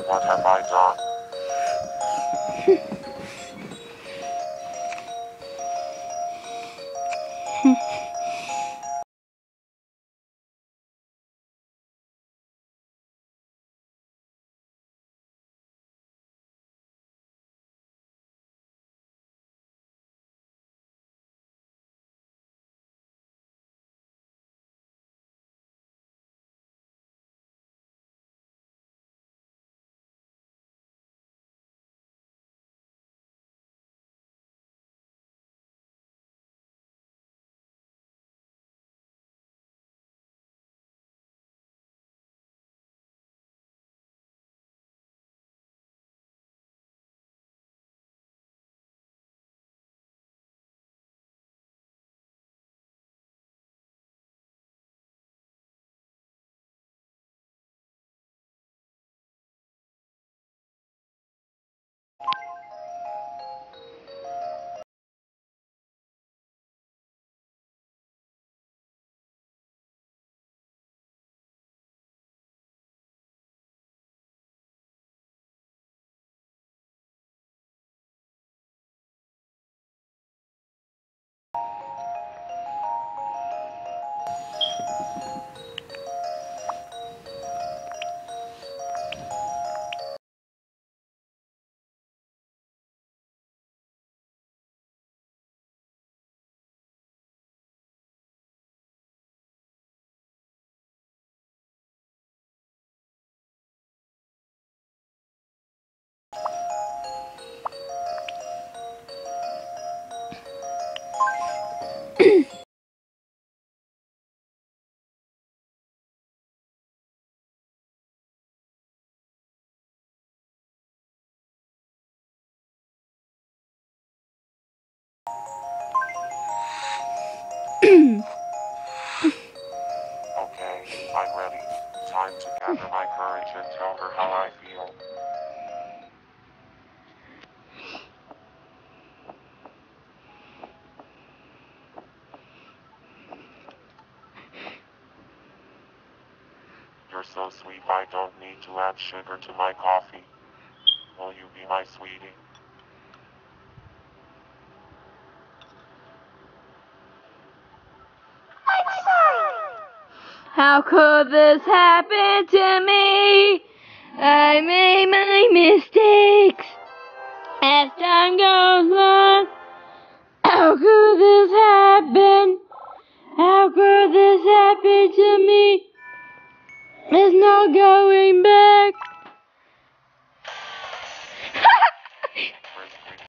What have I done? Okay, I'm ready. Time to gather my courage and tell her how I feel. You're so sweet, I don't need to add sugar to my coffee. Will you be my sweetie? How could this happen to me? I made my mistakes as time goes on. How could this happen? How could this happen to me? There's no going back.